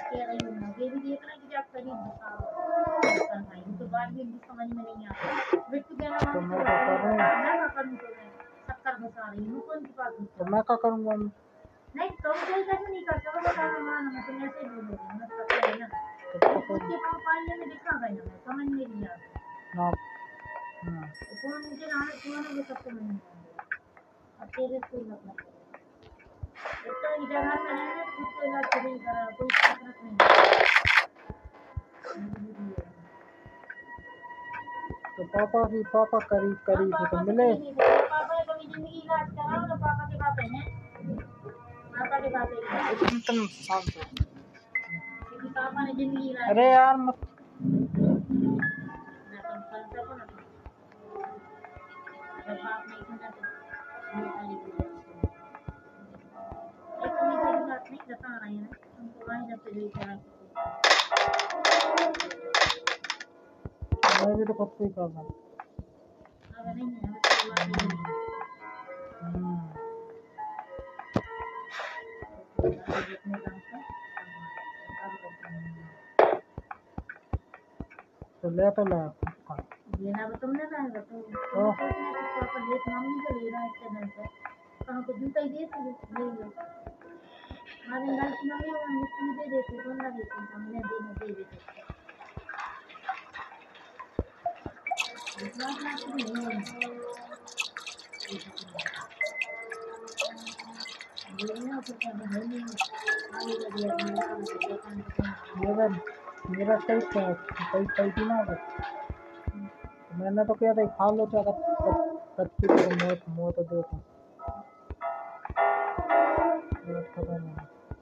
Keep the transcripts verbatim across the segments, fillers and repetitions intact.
कह रही हूँ ना, ये भी देखना कि जब करीब बताओ कर भाई तो बात भी इनकी समझ में नहीं आता। बिट्टू कहना तो मामी मैं तो क्या करूँ? मैं क्या करूँ, तो मैं शक्कर बसा रही हूँ कौन सी बात तो मैं क्या करूँगा? नहीं तो कोई कैसे नहीं कर सकता, बताना माना मैं तुम ऐसे बोलोगे मैं पता है ना। तो उसके प्रोफाइल में दिखा गया मैं समझ में नहीं आता। हाँ हाँ कौन मुझे नाम सुना वो सब समझ में आता। अब तेरे से मतलब तो इधर में रहने खुद को इलाज कभी करा कोई फर्क नहीं। तो पापा की पापा करीब करीब तो मिले। पापा ने कभी जिंदगी इलाज करा ना, पापा के बात है पापा के बात है तुम शांत हो। क्योंकि पापा ने जिंदगी इलाज अरे यार मत ना तुम कर सको ना जब बाप नहीं सुना तो ये सारी एक तो मेरी बात नहीं बता रहे हैं तुमको वहीं जब से लेकर आए मैं भी तो खुद को ही कर रहा हूँ। अगर नहीं है तो बात नहीं है। तो ले तो ले लेना तो तुमने लाएगा तो तुम सोचने कि पापा लेट मम्मी को ले रहा है इतने दिन से कहाँ को जूता ही दे ले लो हमारे घर की मम्मी और मिट्टी दे देते तो ना देते हमने देने दे देते विश्वास ना कि नहीं है ये ना तो क्या है नहीं आगे का दिया मेरा काम कर काम तो मेरा मेरा कई कई कई दिन आ गए। मैंने तो क्या था खा लो चाह कच्ची तो मौत मौत देखो पता नहीं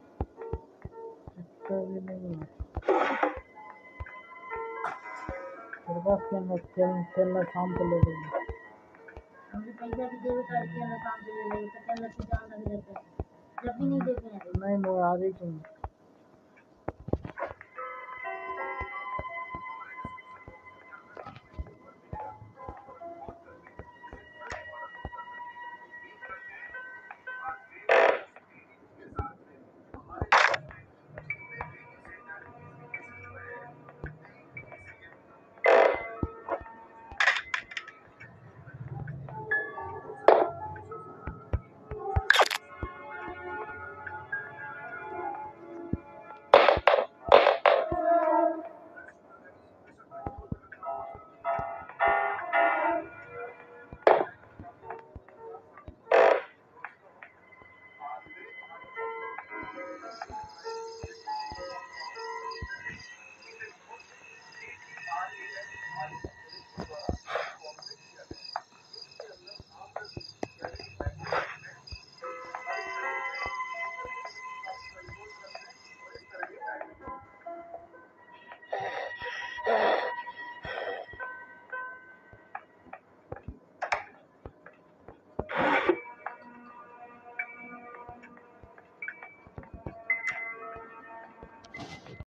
इसका भी नहीं है मेरे पास क्या चल चलना शाम को ले लेंगे हमने पैसा भी देवे करके ना काम पे ले ले तो चल की जान लग जाता है जब भी नहीं देते हैं नहीं मैं आ रही हूँ।